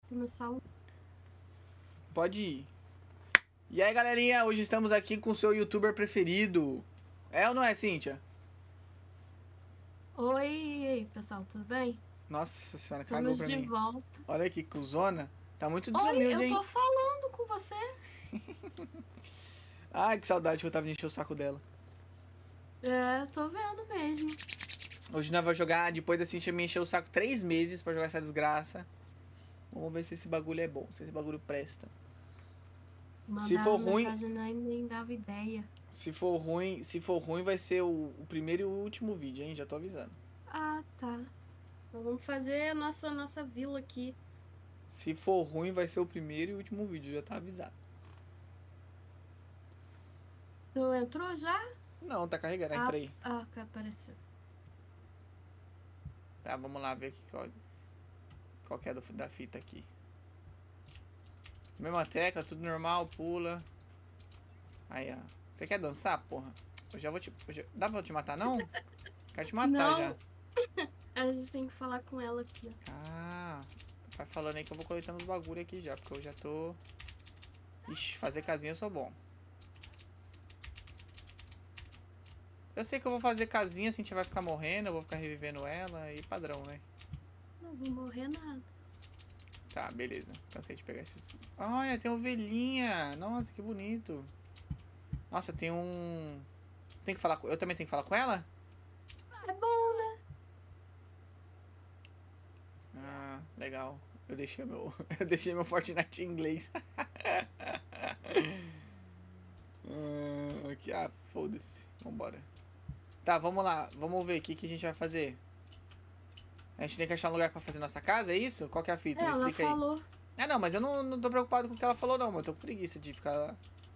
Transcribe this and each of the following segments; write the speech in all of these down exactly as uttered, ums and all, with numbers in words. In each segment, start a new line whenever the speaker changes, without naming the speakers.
começar um...
Pode ir. E aí, galerinha, hoje estamos aqui com o seu youtuber preferido. É ou não é, Cíntia?
Oi, e aí, pessoal, tudo bem?
Nossa senhora, cagou
Estamos
pra
de
mim.
volta.
Olha que cuzona. Tá muito
Oi,
desumilde,
eu
hein?
tô falando com você.
Ai, que saudade que eu tava de encher o saco dela.
É, tô vendo mesmo.
Hoje nós vamos jogar, depois da Cíntia me encher o saco três meses pra jogar essa desgraça. Vamos ver se esse bagulho é bom, se esse bagulho presta. Se
Mandava
for ruim,
mensagem, nem, nem dava ideia.
se for ruim, se for ruim vai ser o, o primeiro e o último vídeo, hein? Já tô avisando.
Ah, tá. Então vamos fazer a nossa, nossa vila aqui.
Se for ruim vai ser o primeiro e o último vídeo, já tá avisado.
Tu entrou já?
Não, tá carregando,
Ah,
entra aí.
ah, que apareceu.
Tá, vamos lá ver aqui qual, qual que é do, da fita aqui. Mesma tecla, tudo normal, pula. Aí, ó. Você quer dançar, porra? Eu já vou te... eu já- Dá pra eu te matar, não? Quero te matar
Não.
já.
A gente tem que falar com ela aqui, ó.
Ah, vai falando aí que eu vou coletando os bagulho aqui já, porque eu já tô... Ixi, fazer casinha eu sou bom. Eu sei que eu vou fazer casinha, assim, a gente vai ficar morrendo, eu vou ficar revivendo ela e padrão, né?
Não vou morrer nada.
Tá, beleza. Cansei de pegar esses... Olha, tem ovelhinha. Nossa, que bonito. Nossa, tem um... Tem que falar com... Eu também tenho que falar com ela?
É bom, né?
Ah, legal. Eu deixei meu... Eu deixei meu Fortnite em inglês. ah, aqui, ah, foda-se. Vambora. Tá, vamos lá. Vamos ver o que, que a gente vai fazer. A gente tem que achar um lugar pra fazer nossa casa, é isso? Qual que é a fita? Me
Ela
explica aí.
falou.
Ah, não, mas eu não, não tô preocupado com o que ela falou, não. Mas eu tô com preguiça de ficar lá.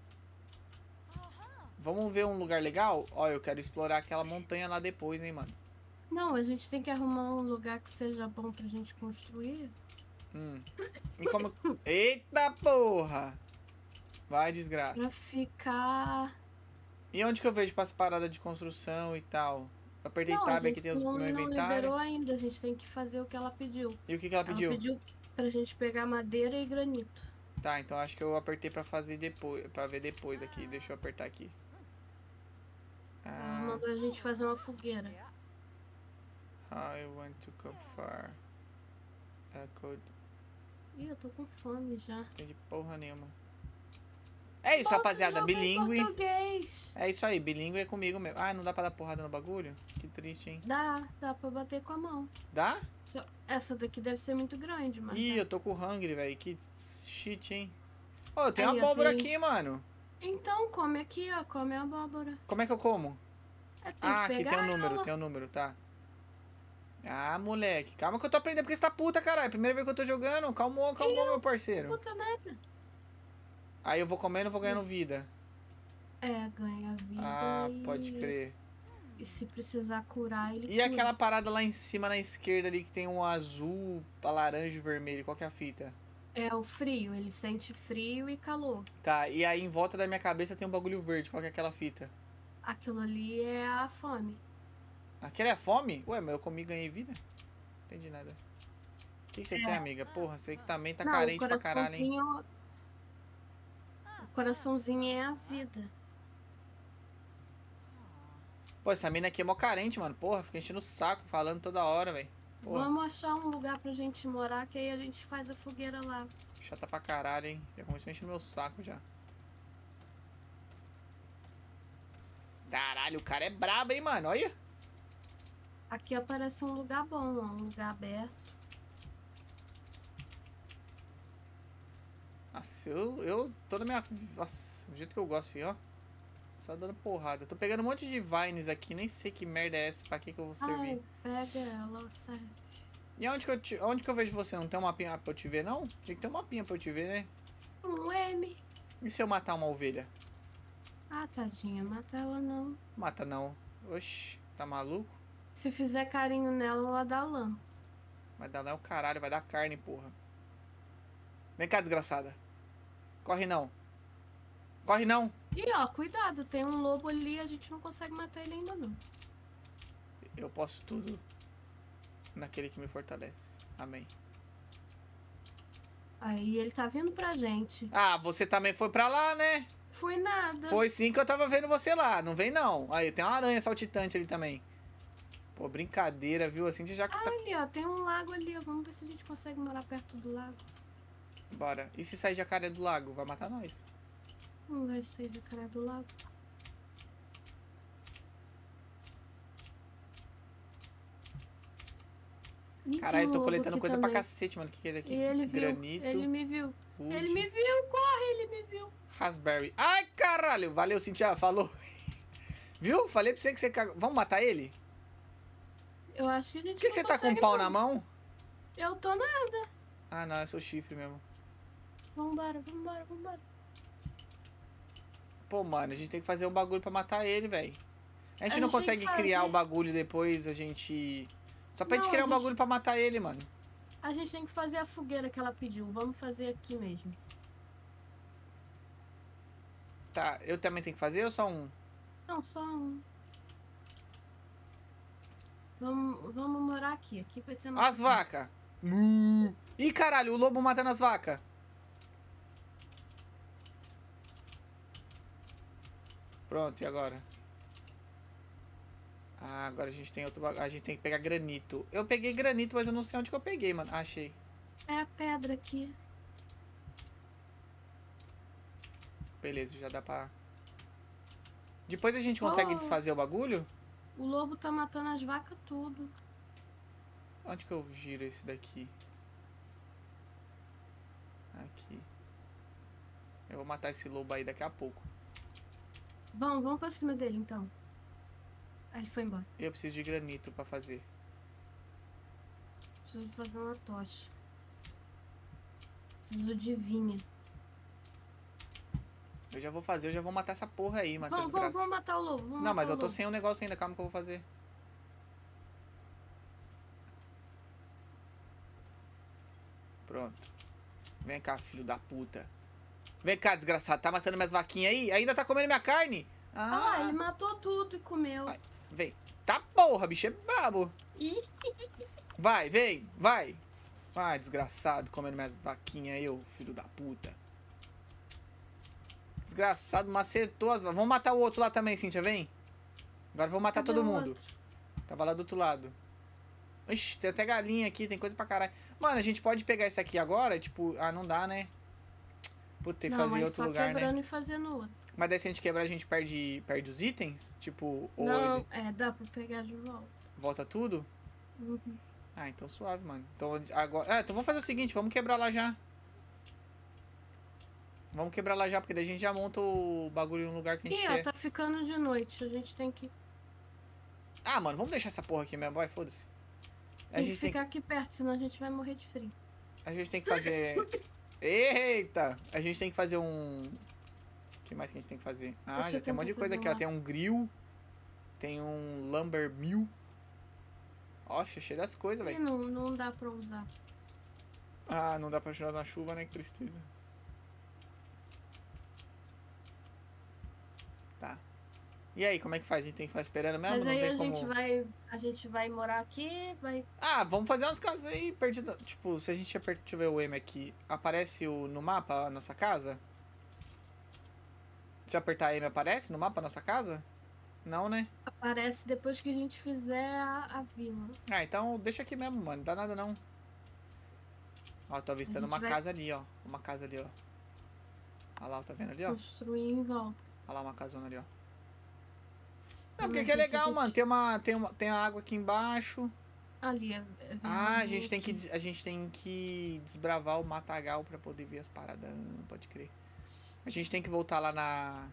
Vamos ver um lugar legal? Ó, eu quero explorar aquela montanha lá depois, hein, mano.
Não, a gente tem que arrumar um lugar que seja bom pra gente construir.
Hum. E como... Eita porra! Vai, desgraça.
Pra ficar...
E onde que eu vejo para as paradas de construção e tal? Eu apertei
Não, a
tab
gente
aqui, tem os
não,
meu
não
inventário.
liberou ainda. A gente tem que fazer o que ela pediu.
E o que que ela
Ela
pediu?
pediu pra gente pegar madeira e granito.
Tá, então acho que eu apertei pra fazer depois, pra ver depois aqui. Deixa eu apertar aqui.
Ela
Ah,
mandou a gente fazer uma fogueira.
I want to come far. É, code.
Ih, eu tô com fome já.
Não entendi porra nenhuma. É isso,
Bota
rapaziada,
jogo em
bilíngue.
português.
É isso aí, bilíngue é comigo mesmo. Ah, não dá pra dar porrada no bagulho? Que triste, hein?
Dá, dá pra bater com a mão.
Dá?
Só- Essa daqui deve ser muito grande, mas
Ih,
dá.
eu tô com hungry, velho. Que shit, hein? Ô, tem
Aí,
uma
ó,
abóbora
tem-
aqui, mano.
Então, come aqui, ó. Come a abóbora.
Como é que eu como?
É, tem
Ah,
que
aqui
pegar
tem um número,
ela.
tem um número, tá. Ah, moleque. Calma que eu tô aprendendo, porque você tá puta, caralho. Primeira vez que eu tô jogando. Calmou, calmou, meu parceiro.
Puta nada.
Aí eu vou comendo e vou ganhando vida.
É, ganha vida
Ah,
e...
pode crer.
E se precisar curar, ele
E
cura.
aquela parada lá em cima, na esquerda ali, que tem um azul, laranja e vermelho. Qual que é a fita?
É o frio, ele sente frio e calor.
Tá, e aí em volta da minha cabeça tem um bagulho verde. Qual que é aquela fita?
Aquilo ali é a fome.
Aquela é a fome? Ué, mas eu comi e ganhei vida? Não entendi nada. O que, que você
É.
quer, amiga? Porra, você que também tá
Não,
carente
o
pra caralho, hein?
coraçãozinho... O coraçãozinho é a vida.
Pô, essa mina aqui é mó carente, mano. Porra, fica enchendo o saco, falando toda hora, velho.
Vamos achar um lugar pra gente morar, que aí a gente faz a fogueira lá.
Chata pra caralho, hein? Já começou a encher meu saco já. Caralho, o cara é brabo, hein, mano? Olha.
Aqui aparece um lugar bom, ó, um lugar aberto.
Nossa, eu, eu tô na minha... Nossa, do jeito que eu gosto, filho, ó. Só dando porrada. Tô pegando um monte de vines aqui, nem sei que merda é essa, pra que que eu vou servir.
Ai, pega ela, serve.
E onde que, eu te, onde que eu vejo você? Não tem um mapinha pra eu te ver, não? Tinha que ter um mapinha pra eu te ver, né?
Um M.
E se eu matar uma ovelha?
Ah, tadinha, mata ela não.
Mata não. Oxi, tá maluco?
Se fizer carinho nela, ela dá lã.
Vai dar lá o caralho, vai dar carne, porra. Vem cá, desgraçada. Corre não. Corre não.
E ó, cuidado, tem um lobo ali, a gente não consegue matar ele ainda não.
Eu posso tudo naquele que me fortalece. Amém.
Aí ele tá vindo pra gente.
Ah, você também foi pra lá, né?
Fui nada.
Foi sim que eu tava vendo você lá. Não vem não. Aí, tem uma aranha saltitante ali também. Pô, brincadeira, viu? Assim já que
Ah,
tá...
ali, ó. Tem um lago ali, ó. Vamos ver se a gente consegue morar perto do lago.
Bora. E se sair jacaré do lago? Vai matar nós.
Não vai sair de cara do lago. Ih,
Caralho,
tem
eu
um
tô
lobo
coletando
aqui
coisa
também.
pra cacete, mano. O que, que é isso aqui?
E ele viu.
Granito,
Ele me viu.
wood,
Ele me viu. Corre, ele me viu.
raspberry. Ai, caralho. Valeu, Cintia. Falou. Viu? Falei pra você que você cagou. Vamos matar ele?
Eu acho que a gente
Por que, que
não
você tá com um
consegue,
pau
não.
na mão?
Eu tô nada.
Ah, não. É seu chifre mesmo.
Vambora, vambora, vambora.
Pô, mano. A gente tem que fazer um bagulho pra matar ele, velho. A gente
A
não
gente tem que
consegue criar
fazer-
o bagulho depois, a gente... Só pra gente
Não,
criar
a
um
gente-
bagulho pra matar ele, mano.
A gente tem que fazer a fogueira que ela pediu. Vamos fazer aqui mesmo.
Tá, eu também tenho que fazer ou só um?
Não, só um. Vamos, vamos morar aqui. Aqui vai ser nossa
As vacas. Mu. Ih, caralho, o lobo matando as vacas. Pronto, e agora? Ah, agora a gente tem outro bagulho. A gente tem que pegar granito. Eu peguei granito, mas eu não sei onde que eu peguei, mano. Achei.
É a pedra aqui.
Beleza, já dá pra... Depois a gente consegue
Oh.
desfazer o bagulho?
O lobo tá matando as vacas tudo.
Onde que eu giro esse daqui? Aqui. Eu vou matar esse lobo aí daqui a pouco.
Vamos, vamos pra cima dele então. Aí ele foi embora.
Eu preciso de granito pra fazer.
Preciso fazer uma tocha. Preciso de vinha.
Eu já vou fazer, eu já vou matar essa porra aí, mano.
Vamos,
Essas
vamos,
graças.
vamos matar o lobo. Vamos
Não,
matar
mas
o
eu tô
lobo.
sem um negócio ainda. Calma que eu vou fazer. Pronto. Vem cá, filho da puta. Vem cá, desgraçado. Tá matando minhas vaquinhas aí? Ainda tá comendo minha carne?
Ah lá,
Ah,
ele matou tudo e comeu.
Ai. vem. Tá porra, bicho é brabo.
Ih,
Vai, vem, vai. Vai, desgraçado, comendo minhas vaquinhas aí, ô filho da puta. Desgraçado, macetou as vacas. Vamos matar o outro lá também, Cíntia, vem. Agora vamos matar
cadê
todo
o
mundo.
outro?
Tava lá do outro lado. Ixi, tem até galinha aqui, tem coisa pra caralho. Mano, a gente pode pegar esse aqui agora, tipo... Ah, não dá, né? Puta, tem que
Não,
fazer em
mas
outro
só
lugar,
quebrando
né?
e fazendo outro.
Mas daí se a gente quebrar, a gente perde, perde os itens? Tipo, ou
Não,
ele
é, dá pra pegar de volta.
volta tudo?
Uhum.
Ah, então suave, mano. Então agora... Ah, então vamos fazer o seguinte, vamos quebrar lá já. Vamos quebrar lá já, porque daí a gente já monta o bagulho no lugar que a gente
Ih,
quer.
ó, tá ficando de noite. A gente tem que,
Ah, mano, vamos deixar essa porra aqui mesmo, vai, foda-se. A
tem que
gente tem
ficar aqui perto, senão a gente vai morrer de frio.
A gente tem que fazer... Eita! A gente tem que fazer um... O que mais que a gente tem que fazer? Ah,
Deixa
já
eu
tem um monte de
tentar
coisa
fazer
aqui,
um
ó.
lá.
Tem um grill. Tem um lumber mill. Oxe, cheio das coisas,
Ih,
velho.
não, não dá pra usar.
Ah, não dá pra ajudar na chuva, né? Que tristeza. Tá. E aí, como é que faz? A gente tem que ficar esperando mesmo?
Mas
não
aí
tem
a
como...
gente vai. A gente vai morar aqui, vai.
Ah, vamos fazer umas casas aí perdidas. Tipo, se a gente apertar... Deixa eu ver o M aqui. Aparece o... no mapa a nossa casa? Se eu apertar M, aparece no mapa a nossa casa? Não, né?
Aparece depois que a gente fizer a, a vila.
Ah, então deixa aqui mesmo, mano. Não dá nada não. Ó, tô avistando
A gente
uma
vai-
casa ali, ó. Uma casa ali, ó. Olha lá, tá vendo ali, ó?
Construir em volta.
Olha lá uma casona ali, ó. Não,
Mas
porque aqui é
isso a
legal,
gente-
mano. Tem uma, tem uma, tem a água aqui embaixo.
Ali, é, é
Ah, a
verde
gente tem que,
aqui.
des- a gente tem que desbravar o matagal pra poder ver as paradas. Ah, pode crer. A gente tem que voltar lá na...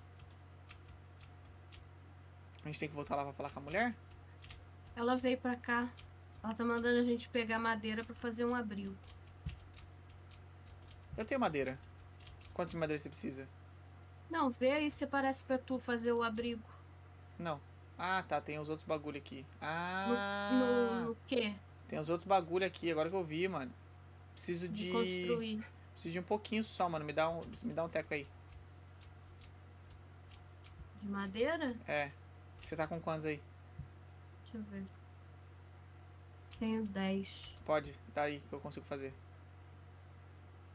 A gente tem que voltar lá pra falar com a mulher?
Ela veio pra cá. Ela tá mandando a gente pegar madeira pra fazer um abril.
Eu tenho madeira. Quanto de madeira você precisa?
Não, vê aí se parece pra tu fazer o abrigo.
Não. Ah, tá. Tem os outros bagulho aqui.
No,
Ah...
no, no quê?
Tem os outros bagulho aqui, agora que eu vi, mano. Preciso
De
de...
construir.
Preciso de um pouquinho só, mano. Me dá um, me dá um teco aí.
De madeira?
É. Você tá com quantos aí?
Deixa eu ver. Tenho dez.
Pode, dá aí que eu consigo fazer.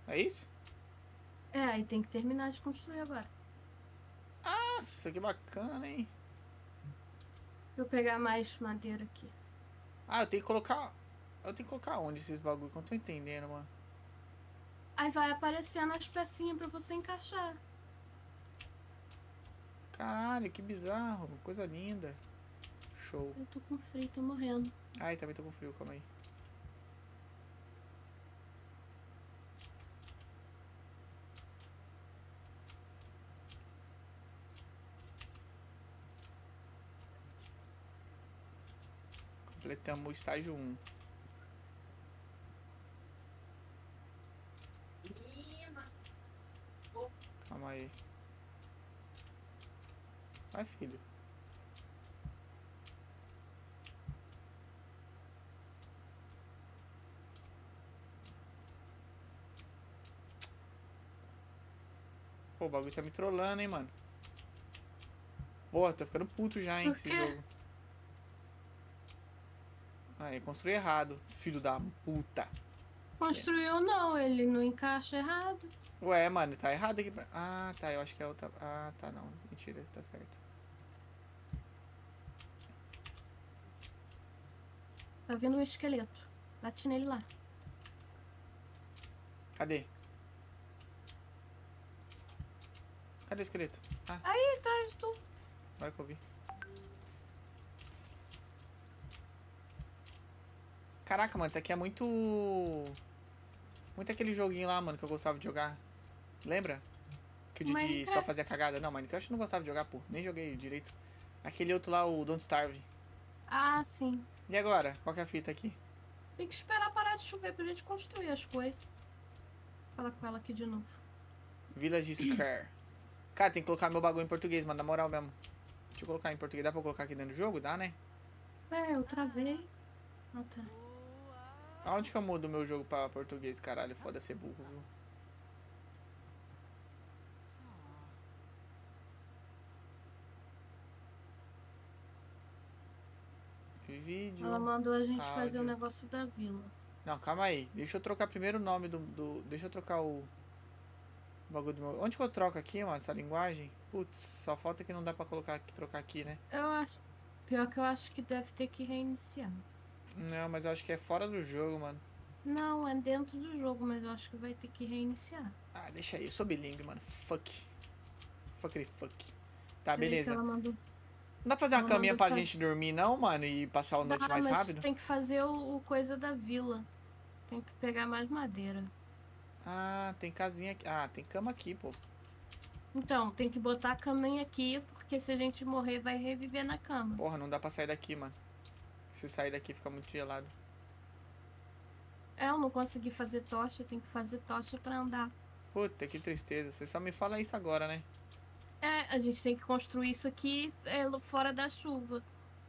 É isso?
É, aí tem que terminar de construir agora.
Nossa, que bacana, hein?
Deixa eu pegar mais madeira aqui.
Ah, eu tenho que colocar... Eu tenho que colocar onde esses bagulho? Que eu não tô entendendo, mano.
Aí vai aparecendo as pecinhas pra você encaixar.
Caralho, que bizarro. Coisa linda. Show.
Eu tô com frio, tô morrendo.
Ai, também tô com frio, calma aí. Completamos o estágio um. Calma aí. Vai, filho. Pô, o bagulho tá me trollando, hein, mano. Pô, tô ficando puto já, hein,
Por
esse
quê?
jogo. Ah, eu construí errado, filho da puta.
Construiu não, ele não encaixa errado.
Ué, mano, tá errado aqui pra... Ah, tá, eu acho que é outra... Ah, tá, não. Mentira, tá certo.
Tá vendo um esqueleto. Bate nele lá.
Cadê? Cadê o esqueleto? Ah,
Aí, atrás de tu.
agora que eu vi. Caraca, mano, isso aqui é muito... Muito aquele joguinho lá, mano, que eu gostava de jogar. Lembra? Que o Didi só
Minecraft.
fazia cagada. Não, Minecraft eu não gostava de jogar, pô. Nem joguei direito. Aquele outro lá, o Don't Starve.
Ah, sim.
E agora? Qual que é a fita aqui?
Tem que esperar parar de chover pra gente construir as coisas. Fala com ela aqui de novo.
Village Square. Cara, tem que colocar meu bagulho em português, mano, na moral mesmo. Deixa eu colocar em português. Dá pra eu colocar aqui dentro do jogo? Dá, né?
É, eu travei. Ah, tá.
Aonde que eu mudo o meu jogo pra português, caralho? Foda ser burro, viu? Vídeo.
Ela mandou a gente fazer o
áudio.
negócio da vila.
Não, calma aí. Deixa eu trocar primeiro o nome do, do... Deixa eu trocar o... bagulho do meu... Onde que eu troco aqui, mano, essa linguagem? Putz, só falta que não dá pra colocar aqui, trocar aqui, né?
Eu acho. Pior que eu acho que deve ter que reiniciar.
Não, mas eu acho que é fora do jogo, mano.
Não, é dentro do jogo, mas eu acho que vai ter que reiniciar.
Ah, deixa aí. Eu sou bilíngue, mano. Fuck. Fuck fuck. Tá,
Peraí que
beleza.
ela mandou.
Não dá pra fazer uma
Ela
caminha
mandou
pra
faz-
gente dormir, não, mano? E passar a
Dá,
noite mais
mas
rápido?
tem que fazer o, o coisa da vila. Tem que pegar mais madeira.
Ah, tem casinha aqui. Ah, tem cama aqui, pô.
Então, tem que botar a caminha aqui, porque se a gente morrer, vai reviver na cama.
Porra, não dá pra sair daqui, mano. Se sair daqui fica muito gelado.
É, eu não consegui fazer tocha, tem que fazer tocha pra andar.
Puta, que tristeza. Você só me fala isso agora, né?
É, a gente tem que construir isso aqui é, fora da chuva.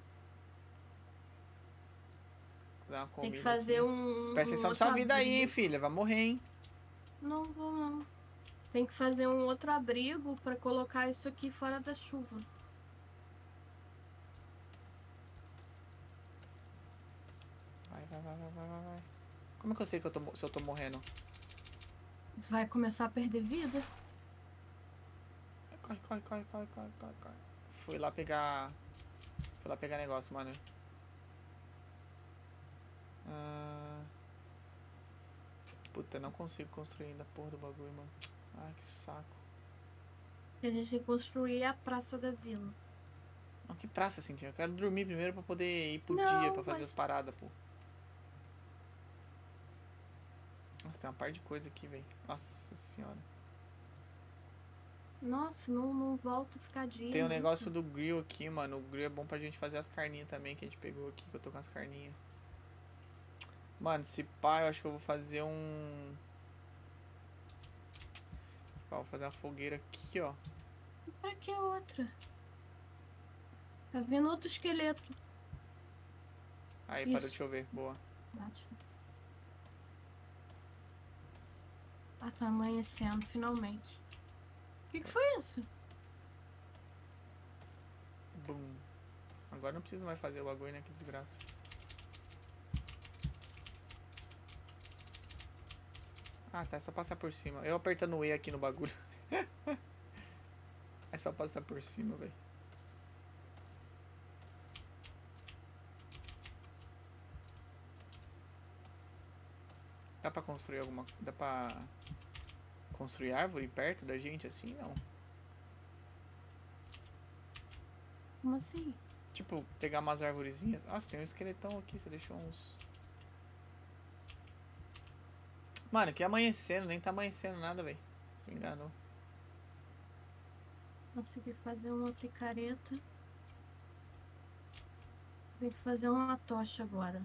Vou dar uma
Tem que
comida
fazer
aqui.
um.
Presta
um
atenção na
outro
sua vida aí, hein,
abrigo.
filha. Vai morrer, hein?
Não vou, não. Tem que fazer um outro abrigo pra colocar isso aqui fora da chuva.
Vai, vai, vai, vai, vai, vai, vai. Como é que eu sei que eu tô, mo- se eu tô morrendo?
Vai começar a perder vida?
Corre, corre, corre, corre, corre, corre, corre. Fui lá pegar... Fui lá pegar negócio, mano. Ah... Puta, não consigo construir ainda a porra do bagulho, mano. Ai, que saco.
A gente tem que construir a praça da vila.
Não, que praça, Cintia. Eu quero dormir primeiro pra poder ir pro
Não,
dia, pra fazer
mas-
as paradas, pô. Nossa, tem uma par de coisa aqui, velho. Nossa senhora.
Nossa, não, não volta a ficar dia.
Tem um
nunca.
negócio do grill aqui, mano. O grill é bom pra gente fazer as carninhas também, que a gente pegou aqui, que eu tô com as carninhas. Mano, se pá, eu acho que eu vou fazer um... Se pá, eu vou fazer uma fogueira aqui, ó.
Pra que outra? Tá vendo outro esqueleto?
Aí,
Isso.
parou de chover. Boa.
Bate. Ah, tá amanhecendo, finalmente. O que, que foi isso?
Bum. Agora não preciso mais fazer o bagulho, né? Que desgraça. Ah, tá. É só passar por cima. Eu apertando o E aqui no bagulho. É só passar por cima, velho. Dá pra construir alguma... Dá pra... Construir árvore perto da gente assim? Não.
Como assim?
Tipo, pegar umas arvorezinhas. Nossa, tem um esqueletão aqui. Você deixou uns... Mano, que amanhecendo. Nem tá amanhecendo nada, velho. Se me enganou.
Consegui fazer uma picareta. Tem que fazer uma tocha agora.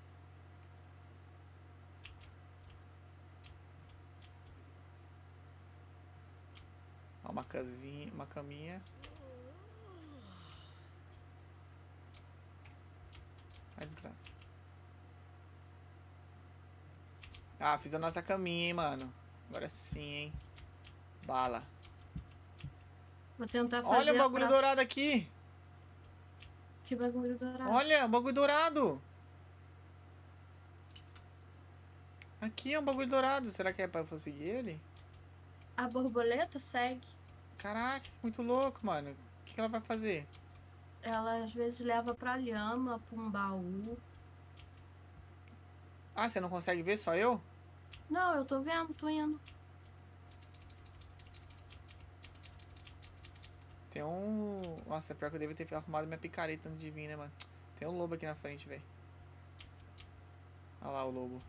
Ó, uma casinha, uma caminha. Ai, desgraça. Ah, fiz a nossa caminha, hein, mano. Agora sim, hein. Bala.
Vou tentar fazer
Olha o
a
bagulho
praça.
dourado aqui.
Que bagulho dourado.
Olha, o bagulho dourado. Aqui é um bagulho dourado. Será que é pra eu conseguir ele?
A borboleta segue.
Caraca, muito louco, mano. O que que ela vai fazer?
Ela às vezes leva pra lhama, pra um baú.
Ah, você não consegue ver? Só eu?
Não, eu tô vendo, tô indo.
Tem um... Nossa, pior que eu devia ter arrumado minha picareta antes de vir, né, mano? Tem um lobo aqui na frente, velho. Olha lá o lobo.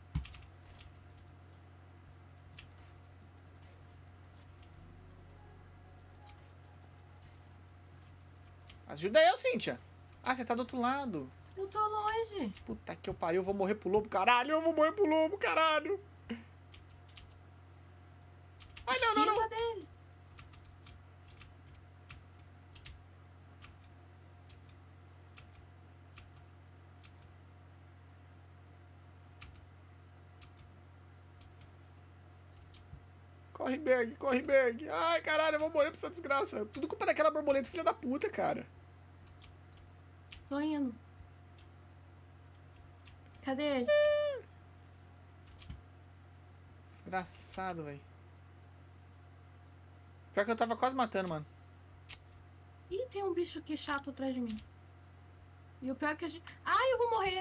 Ajuda eu, Cíntia. Ah, você tá do outro lado.
Eu tô longe.
Puta que eu pariu, eu vou morrer pro lobo, caralho. Eu vou morrer pro lobo, caralho. Ai, não, não, não.
Esquiva dele.
Corre, Berg, corre, Berg. Ai, caralho, eu vou morrer pra essa desgraça. Tudo culpa daquela borboleta, filha da puta, cara.
Tô indo. Cadê ele?
Desgraçado, velho. Pior que eu tava quase matando, mano.
Ih, tem um bicho aqui chato atrás de mim. E o pior é que a gente... Ai, eu vou morrer.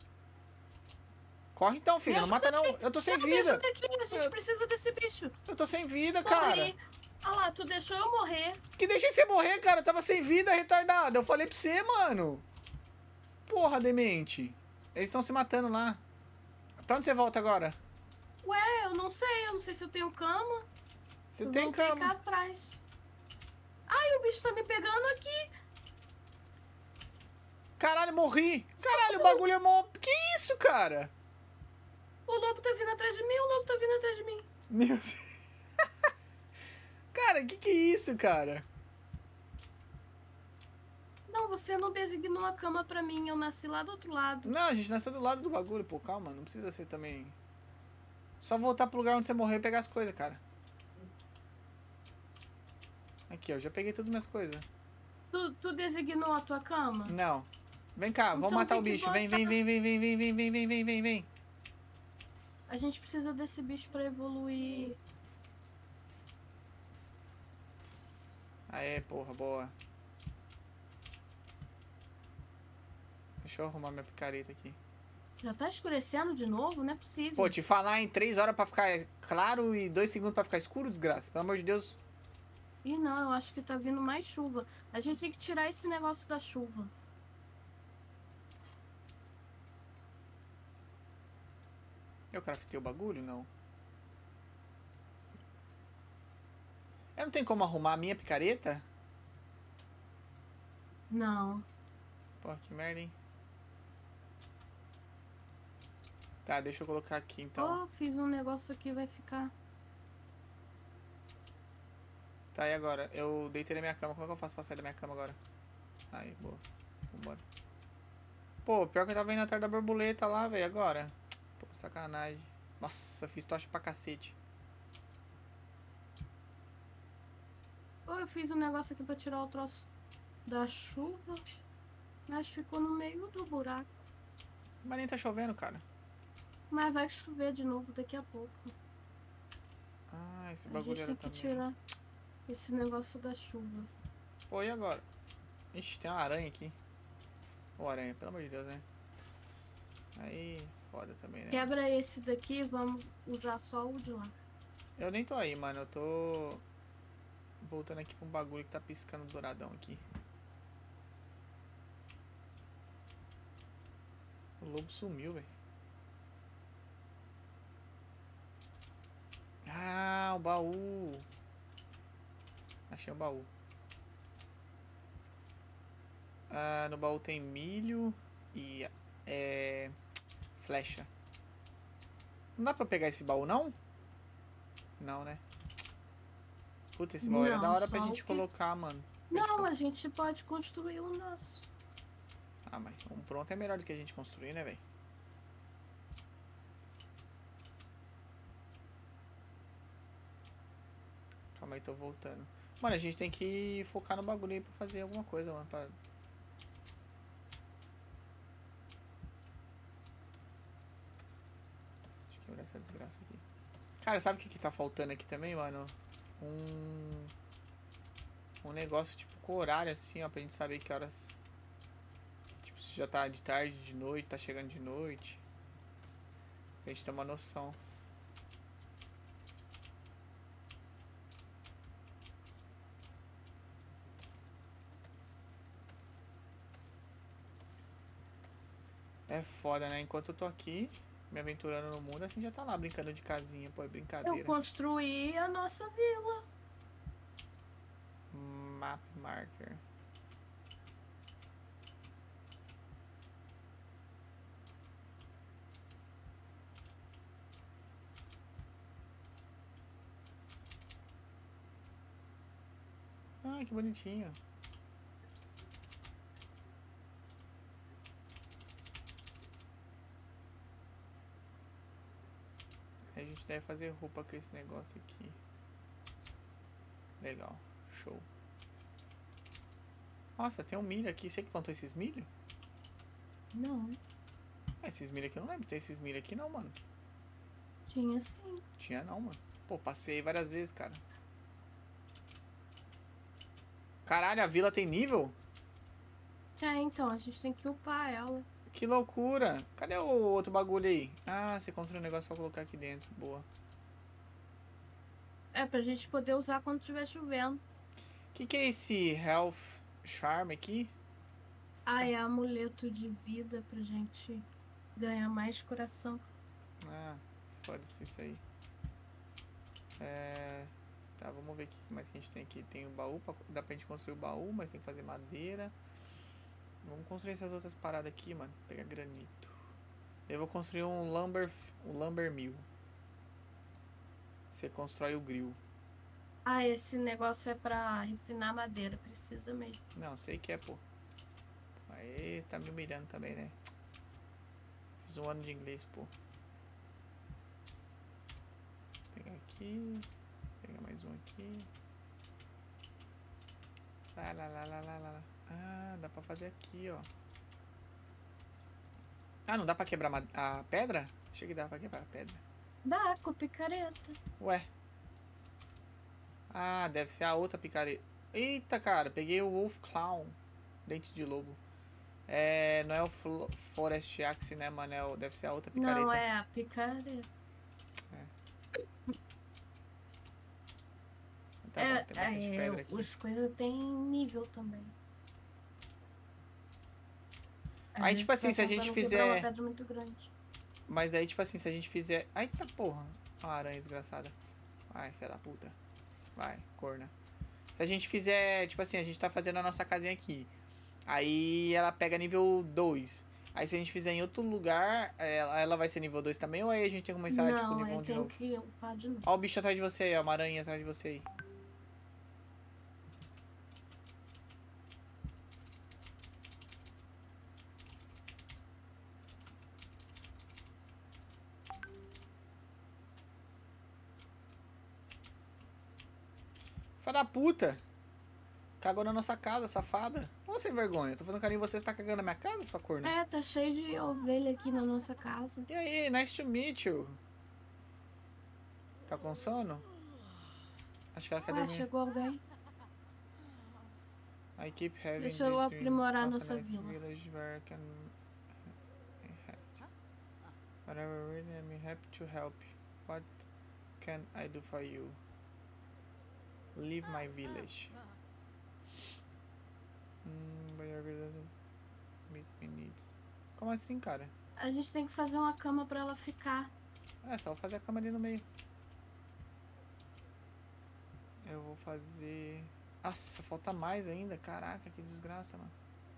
Corre então, filho.
Me
Não mata, não.
ajuda aqui.
Eu tô sem
Não, me
vida.
ajuda aqui. A gente
Eu-
precisa desse bicho.
Eu tô sem vida, cara.
Morri. Olha lá, tu deixou eu morrer.
Que deixei você morrer, cara. Eu tava sem vida, retardada. Eu falei pra você, mano. Porra, demente. Eles estão se matando lá. Pra onde você volta agora?
Ué, eu não sei. Eu não sei se eu tenho cama.
Você
eu
tem
voltei cá
cama.
atrás. Ai, o bicho tá me pegando aqui.
Caralho, morri. Caralho, o bagulho é mó... Que isso, cara?
O lobo tá vindo atrás de mim. O lobo tá vindo atrás de mim.
Meu Deus. Cara, que que é isso, cara?
Não, você não designou a cama pra mim. Eu nasci lá do outro lado.
Não, a gente nasceu do lado do bagulho. Pô, calma, não precisa ser também... Só voltar pro lugar onde você morreu e pegar as coisas, cara. Aqui, ó, já peguei todas as minhas coisas.
Tu, tu designou a tua cama?
Não. Vem cá, vamos
Então
matar
tem
o
que
bicho. Vem, vem,
voltar.
vem, vem, vem, vem, vem, vem, vem, vem, vem, vem.
A gente precisa desse bicho pra evoluir.
Aê, porra, boa. Deixa eu arrumar minha picareta aqui.
Já tá escurecendo de novo? Não é possível.
Pô, te falar em três horas pra ficar claro e dois segundos pra ficar escuro, desgraça. Pelo amor de Deus.
Ih, não, eu acho que tá vindo mais chuva. A gente tem que tirar esse negócio da chuva.
Eu craftei o bagulho? Não. Eu não tenho como arrumar a minha picareta?
Não.
Pô, que merda, hein? Tá, deixa eu colocar aqui então.
Oh, fiz um negócio aqui, vai ficar.
Tá, e agora? Eu deitei na minha cama. Como é que eu faço pra sair da minha cama agora? Aí, boa. Vambora. Pô, pior que eu tava indo atrás da borboleta lá, velho, agora. Pô, sacanagem. Nossa, eu fiz tocha pra cacete.
Oh, eu fiz um negócio aqui pra tirar o troço da chuva. Mas ficou no meio do buraco.
Mas nem tá chovendo, cara.
Mas vai chover de novo daqui a pouco.
Ah, esse
A
bagulho
gente
era
tem que
também.
tirar esse negócio da chuva.
Pô, e agora? Ixi, tem uma aranha aqui. Ô, aranha, pelo amor de Deus, né? Aí, foda também, né?
Quebra esse daqui, vamos usar só o de lá.
Eu nem tô aí, mano. Eu tô voltando aqui pra um bagulho que tá piscando douradão aqui. O lobo sumiu, velho. Ah, o baú. Achei o baú. Ah, no baú tem milho e é, flecha. Não dá pra pegar esse baú, não? Não, né? Puta, esse baú era da
Não,
hora pra
só o
gente
que...
colocar, mano. Pra gente
Não,
co-
a gente pode construir o nosso.
Ah, mas um pronto é melhor do que a gente construir, né, velho? Calma aí, tô voltando. Mano, a gente tem que focar no bagulho aí pra fazer alguma coisa, mano. Pra... Deixa eu quebrar essa desgraça aqui. Cara, sabe o que que tá faltando aqui também, mano? Um... Um negócio tipo com horário, assim, ó. Pra gente saber que horas... Tipo, se já tá de tarde, de noite, tá chegando de noite. Pra gente ter uma noção. É foda, né? Enquanto eu tô aqui, me aventurando no mundo, assim já tá lá brincando de casinha, pô, é
Eu
brincadeira.
construí a nossa vila.
Map marker. Ah, que bonitinho. A gente deve fazer roupa com esse negócio aqui. Legal, show. Nossa, tem um milho aqui. Você que plantou esses milho?
Não,
Ah, esses milho aqui eu não lembro. Tem esses milho aqui não, mano.
tinha sim.
Tinha não, mano. Pô, passei várias vezes, cara. Caralho, a vila tem nível?
É, então, a gente tem que upar ela.
Que loucura. Cadê o outro bagulho aí? Ah, você construiu um negócio pra colocar aqui dentro. Boa.
É, pra gente poder usar quando estiver chovendo.
Que que é esse Health Charm aqui?
Ah,
Essa-
é amuleto de vida pra gente ganhar mais coração.
Ah, foda-se isso aí. É... Tá, vamos ver o que mais que a gente tem aqui. Tem o baú, pra... dá pra gente construir o baú, mas tem que fazer madeira. Vamos construir essas outras paradas aqui, mano. Pegar granito. Eu vou construir um lumber, um lumber mill. Você constrói o grill.
Ah, esse negócio é pra refinar madeira, precisa mesmo.
Não, sei que é, pô. Aí você tá me humilhando também, né? Fiz um ano de inglês, pô. Vou pegar aqui. Pegar mais um aqui. Lá, lá, lá, lá, lá, lá. Ah, dá pra fazer aqui, ó. Ah, não dá pra quebrar a pedra? Achei que dava pra quebrar a pedra.
Dá, com picareta.
Ué. Ah, deve ser a outra picareta. Eita, cara, peguei o Wolf Clown. Dente de lobo. É, não é o Flo Forest Axe, né, mano? É o, deve ser a outra picareta.
Não, é a picareta.
Tá
É,
bom, tem bastante
é,
pedra aqui.
as coisas têm nível também. Às
Aí,
vezes
tipo
você
assim,
vai
se a gente
tentando quebrar uma
fizer...
pedra muito grande.
Mas aí, tipo assim, se a gente fizer... Eita porra. Uma aranha desgraçada. Vai, filha da puta. Vai, corna. Se a gente fizer... Tipo assim, a gente tá fazendo a nossa casinha aqui. Aí ela pega nível dois. Aí se a gente fizer em outro lugar, ela, ela vai ser nível dois também? Ou aí a gente tem que começar, tipo,
Não,
nível
aí
um de
tem
novo?
que upar de novo.
Ó o bicho atrás de você aí, ó. Uma aranha atrás de você aí. Filha da puta! Cagou na nossa casa, safada. Ô, sem vergonha. Tô fazendo carinho em você, você tá cagando na minha casa, sua corna?
É, tá cheio de ovelha aqui na nossa casa.
E aí, nice to meet you. Tá com sono? Acho que ela quer
Ué,
dormir.
chegou alguém.
I keep having
Deixa eu
this dream
aprimorar
of a
nossa
nice
vila.
village where I can hat. Whatever, really, I'm happy to help. What can I do for you? Leave my village. Hmm, but your village doesn't meet my needs. Como assim, cara?
A gente tem que fazer uma cama pra ela ficar.
É só fazer a cama ali no meio. Eu vou fazer... Nossa, falta mais ainda. Caraca, que desgraça, mano.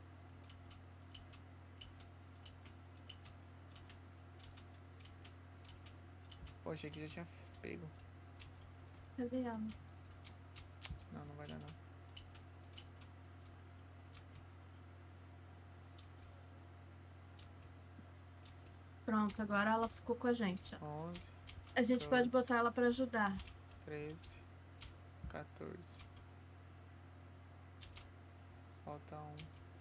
Pô, achei que já tinha pego.
Cadê ela?
Não, não vai dar não.
Pronto, agora ela ficou com a gente. Ó.
onze,
A gente pode
doze.
botar ela pra ajudar.
treze, quatorze. Falta um.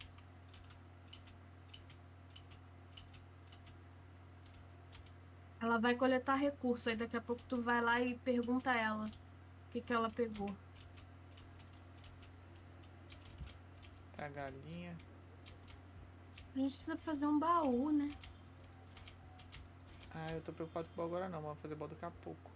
Ela vai coletar recurso. Aí daqui a pouco tu vai lá e pergunta a ela o que, que ela pegou.
Tá a galinha.
A gente precisa fazer um baú, né?
Ah, eu tô preocupado com o baú agora não, mas vou fazer baú daqui a pouco.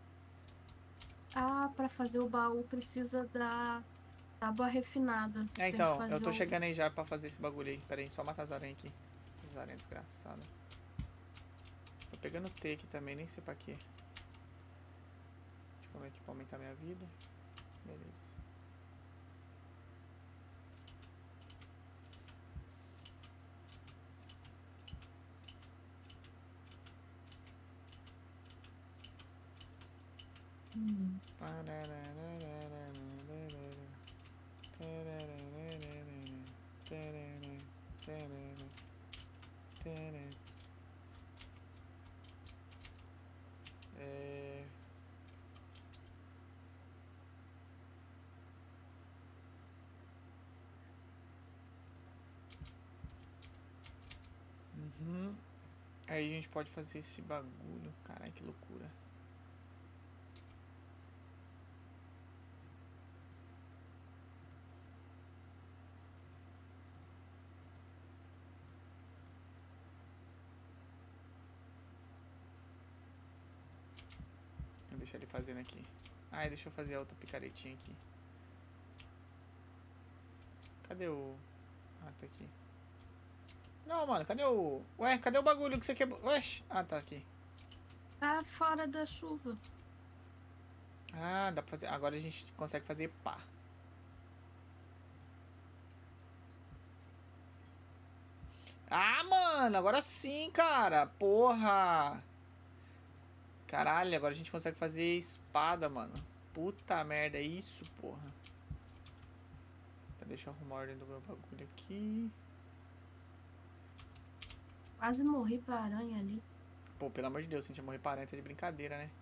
Ah, pra fazer o baú precisa da tábua refinada.
É,
Tem que
então,
fazer
eu tô
um-
chegando aí já pra fazer esse bagulho aí. Pera aí, só matar as aranhas aqui. Essas aranhas desgraçadas. Tô pegando T aqui também, nem sei pra quê. Deixa eu ver aqui pra aumentar minha vida. Beleza.
Hum.
É... Uhum. Aí a gente pode fazer esse bagulho. Caralho, que loucura. Vou deixar ele fazendo aqui. Ah, deixa eu fazer a outra picaretinha aqui. Cadê o... Ah, tá aqui. Não, mano, cadê o... Ué, cadê o bagulho que você quebrou? Ué, ah, tá aqui.
Tá fora da chuva.
Ah, dá pra fazer... Agora a gente consegue fazer pá. Ah, mano, agora sim, cara. Porra. Caralho, agora a gente consegue fazer espada, mano. Puta merda, é isso, porra. Tá, deixa eu arrumar a ordem do meu bagulho aqui.
Quase morri pra aranha ali.
Pô, pelo amor de Deus, se a gente ia morrer parente, tá de brincadeira, né?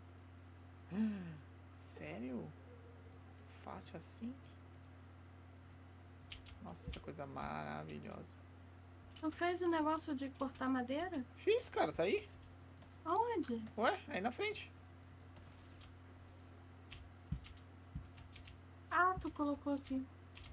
Sério? Fácil assim? Nossa, coisa maravilhosa.
Não fez o negócio de cortar madeira?
Fiz, cara, tá aí?
Aonde?
Ué, aí na frente.
Ah, tu colocou aqui.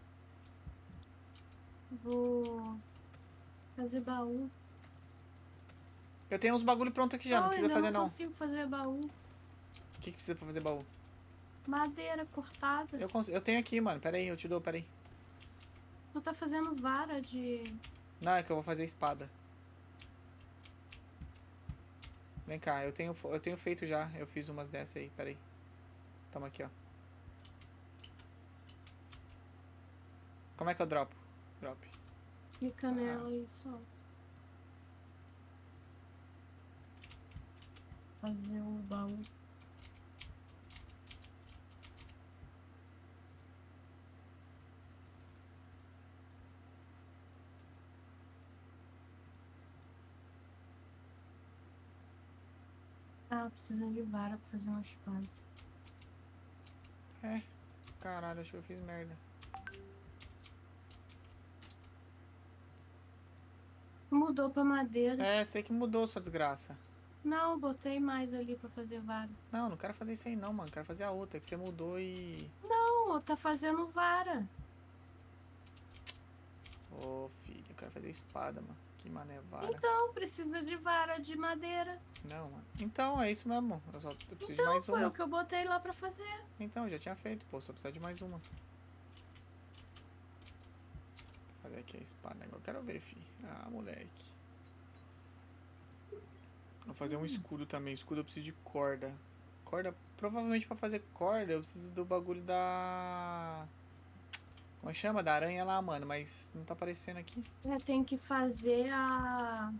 Vou fazer baú.
Eu tenho uns bagulho pronto aqui já, não,
Não,
precisa
ainda
fazer
não
não.
consigo fazer baú.
O que, que precisa pra fazer baú?
Madeira cortada.
Eu, cons... eu tenho aqui, mano. Pera aí, eu te dou, pera aí.
Tu tá fazendo vara de...
Não, é que eu vou fazer espada. Vem cá, eu tenho, eu tenho feito já. Eu fiz umas dessas aí, pera aí. Toma aqui, ó. Como é que eu dropo? Drop.
Clica nela e só. Fazer o baú. Ah, precisa de vara pra fazer uma espada.
É. Caralho, acho que eu fiz merda.
Mudou pra madeira.
É, sei que mudou, sua desgraça.
Não, botei mais ali pra fazer vara.
Não, não quero fazer isso aí não, mano. Quero fazer a outra, que você mudou e...
Não, tá fazendo vara.
Ô, filho, eu quero fazer espada, mano. Que mané vara.
Então, precisa de vara de madeira.
Não, mano. Então, é isso mesmo. Eu só eu preciso de
Então,
mais
foi
uma.
o que eu botei lá pra fazer.
Então, eu já tinha feito, pô. Só precisa de mais uma. Vou fazer aqui a espada. Agora eu quero ver, filho. Ah, moleque. Vou fazer um escudo também. Escudo eu preciso de corda. Corda, provavelmente pra fazer corda eu preciso do bagulho da... Como chama? Da aranha lá, mano. Mas não tá aparecendo aqui.
É, tem que fazer a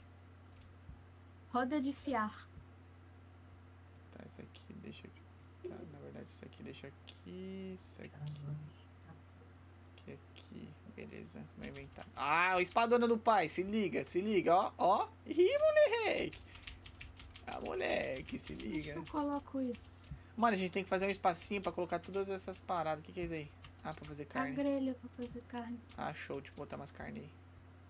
roda de fiar.
Tá, isso aqui deixa aqui. Tá, na verdade isso aqui deixa aqui. Isso aqui. Aqui, aqui. Beleza. Meu inventário. Ah, o espadona do pai. Se liga, se liga. Ó, ó. Ih, moleque. Ah, moleque, se liga.
Eu coloco isso.
Mano, a gente tem que fazer um espacinho pra colocar todas essas paradas. O que, que é isso aí? Ah, pra fazer
A
carne.
grelha pra fazer carne.
Ah, show. Deixa eu botar mais carne aí.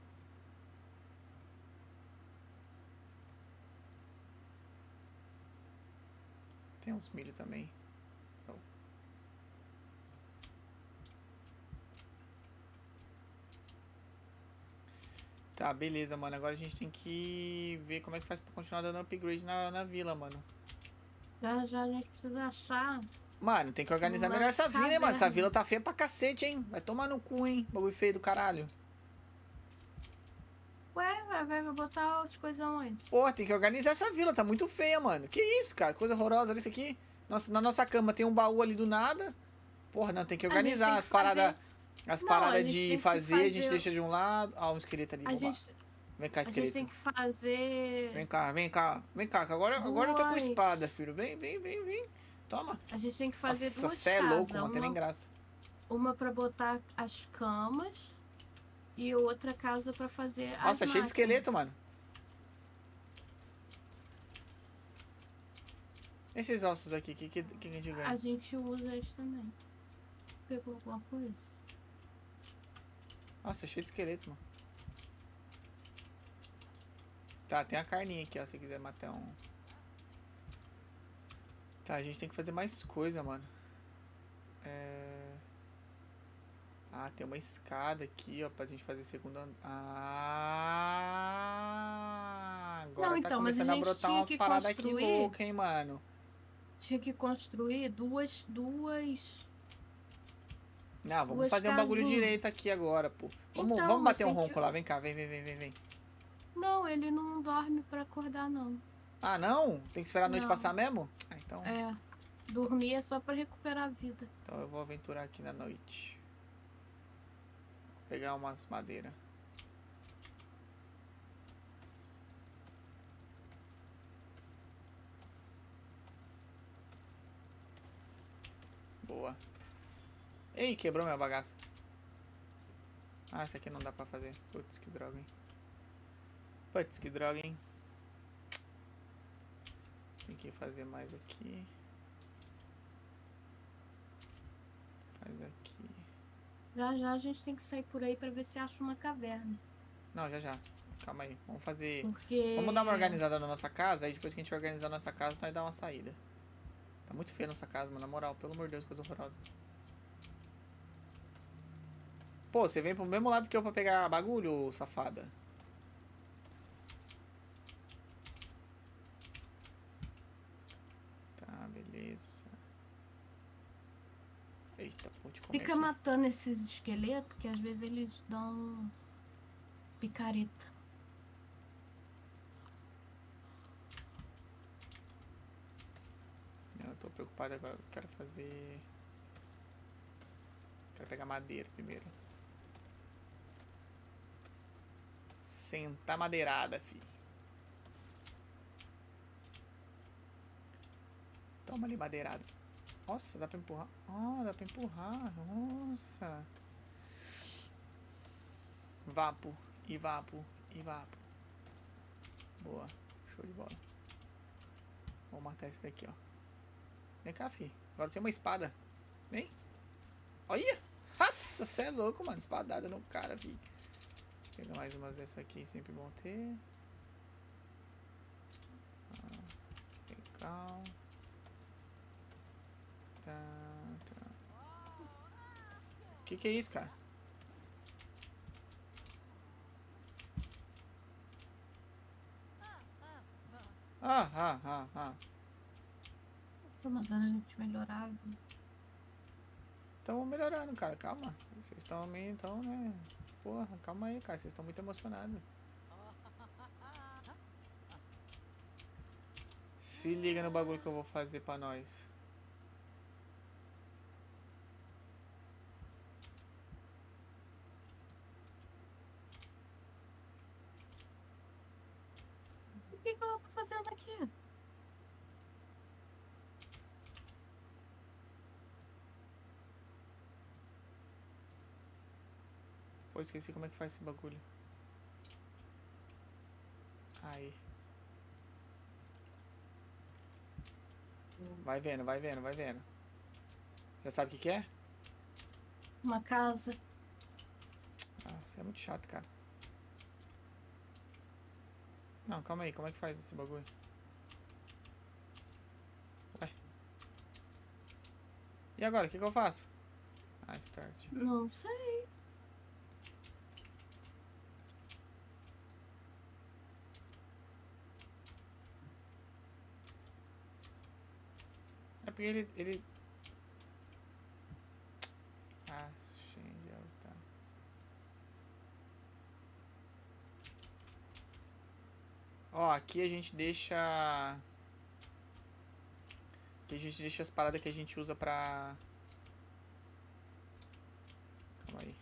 Tem uns milho também. Oh. Tá, beleza, mano. Agora a gente tem que ver como é que faz pra continuar dando upgrade na, na vila, mano.
Já já a gente precisa achar.
Mano, tem que organizar
Uma
melhor essa vila, hein, mano. Essa
caverna.
vila tá feia pra cacete, hein. Vai tomar no cu, hein. Bagulho feio do caralho.
Ué, vai, vai vai botar as coisas onde?
Porra, tem que organizar essa vila. Tá muito feia, mano. Que isso, cara? Coisa horrorosa. Olha isso aqui. Nossa, na nossa cama tem um baú ali do nada. Porra, não. Tem que
A gente
organizar
tem que
as paradas. As
Não, a
paradas
gente
de
tem que
fazer, a gente
fazer-
deixa de um lado. Ah, um esqueleto ali.
A
Vamos lá.
gente,
Vem cá,
a gente
esqueleto.
tem que fazer.
Vem cá, vem cá. Vem cá, que agora, agora eu tô com
Duas.
espada, filho. Vem, vem, vem, vem. Toma.
A gente tem que fazer
Nossa,
duas
cê é
casas.
louco, não tem nem
uma,
graça.
uma pra botar as camas e outra casa pra fazer as
Nossa, cheio de
máquinas.
esqueleto, mano. Esses ossos aqui, o que, que, que a gente ganha?
A gente usa eles também. Pegou alguma coisa?
Nossa, cheio de esqueleto, mano. Tá, tem a carninha aqui, ó, se você quiser matar um. Tá, a gente tem que fazer mais coisa, mano. É... Ah, tem uma escada aqui, ó, pra gente fazer segundo andar. Ah, agora
Não,
tá
então, mas a
começando a
gente
brotar
tinha
umas
que
paradas aqui
construir-
loucas, hein, mano.
Tinha que construir duas. duas.
Não, vamos
Duas
fazer um bagulho
casinhas.
direito aqui agora, pô. Vamos,
Então,
vamos
mas
bater um
tem que-
ronco lá, vem cá, vem, vem, vem, vem, vem.
Não, ele não dorme pra acordar, não.
Ah, não? Tem que esperar a noite
Não.
passar mesmo? Ah, então,
É. Dormir é só pra recuperar a vida.
então eu vou aventurar aqui na noite. Vou pegar umas madeiras. Boa. Ei, quebrou minha bagaça. Ah, essa aqui não dá pra fazer. Putz, que droga, hein. Putz, que droga, hein. Tem que fazer mais aqui. Faz aqui.
Já já a gente tem que sair por aí pra ver se acha uma caverna.
Não, já já. Calma aí. Vamos fazer...
Porque.
Vamos dar uma organizada na nossa casa, aí depois que a gente organizar a nossa casa, nós dá uma saída. Tá muito feia a nossa casa, mano, na moral, pelo amor de Deus, coisa horrorosa. Pô, você vem pro mesmo lado que eu pra pegar bagulho, safada? Tá, beleza. Eita, pô, te comer
Fica
aqui.
matando esses esqueletos que às vezes eles dão picareta.
Não, eu tô preocupado agora, eu quero fazer... Quero pegar madeira primeiro. Sentar madeirada, filho. Toma ali madeirada. Nossa, dá pra empurrar. Ah, dá pra empurrar. Nossa. Vapo. E vapo. E vapo. Boa. Show de bola. Vou matar esse daqui, ó. Vem cá, fi. Agora tem uma espada. Vem. Olha. Nossa, você é louco, mano. Espadada no cara, fi. Vou pegar mais umas dessas aqui. Sempre bom ter. Legal. Tá, tá. Que que é isso, cara? Ah, ah, ah, ah.
Tô mandando a gente melhorar.
Estão melhorando, cara. Calma. Vocês estão meio, então, né? Porra, calma aí, cara. Vocês estão muito emocionados. Se liga no bagulho que eu vou fazer pra nós.
O que, que ela tá fazendo aqui?
Pô, esqueci como é que faz esse bagulho. Aí. Vai vendo, vai vendo, vai vendo. Já sabe o que que é?
Uma casa.
Ah, você é muito chato, cara. Não, calma aí. Como é que faz esse bagulho? Ué. E agora? O que que eu faço? Ah, start.
Não sei.
É porque ele... ele... Ah, change, tá. Ó, aqui a gente deixa... Aqui a gente deixa as paradas que a gente usa pra... Calma aí.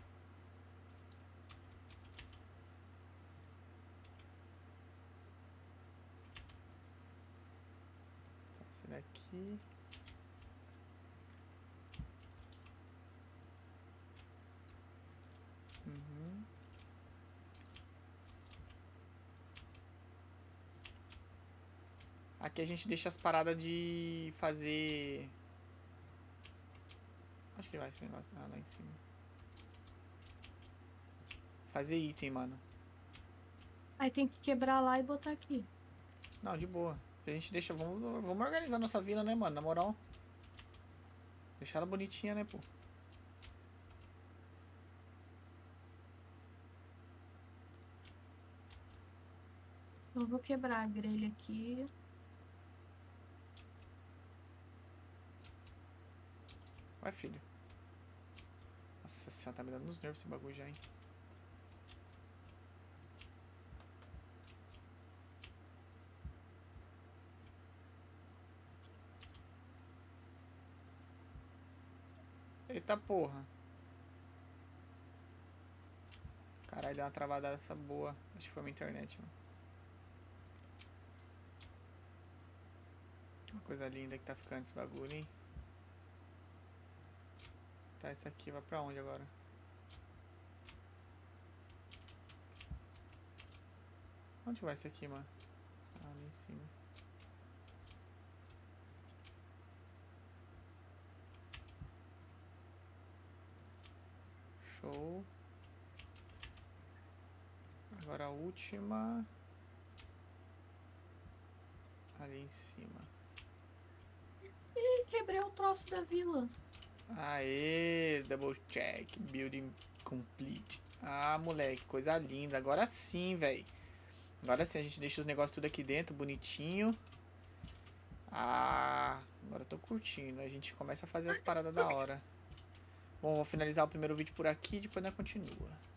Tá, esse daqui... Uhum. Aqui a gente deixa as paradas de fazer... Acho que vai esse negócio. Ah, lá em cima. Fazer item, mano.
Aí tem que quebrar lá e botar aqui.
Não, de boa. A gente deixa... Vamos, vamos organizar nossa vila, né, mano? Na moral. Deixar ela bonitinha, né, pô?
Eu vou quebrar a grelha aqui.
Vai, filho. Nossa senhora, tá me dando nos nervos esse bagulho já, hein? Eita porra. Caralho, deu uma travada essa boa. Acho que foi minha internet, mano. Uma coisa linda que tá ficando esse bagulho, hein? Tá, esse aqui vai pra onde agora? Onde vai esse aqui, mano? Ah, ali em cima. Show. Agora a última. Ali em cima.
Ih, quebrei o troço da vila.
Aê, double check, building complete. Ah, moleque, coisa linda. Agora sim, velho. Agora sim, a gente deixa os negócios tudo aqui dentro, bonitinho. Ah, agora eu tô curtindo. A gente começa a fazer as paradas da hora. Bom, vou finalizar o primeiro vídeo por aqui, depois nós continua.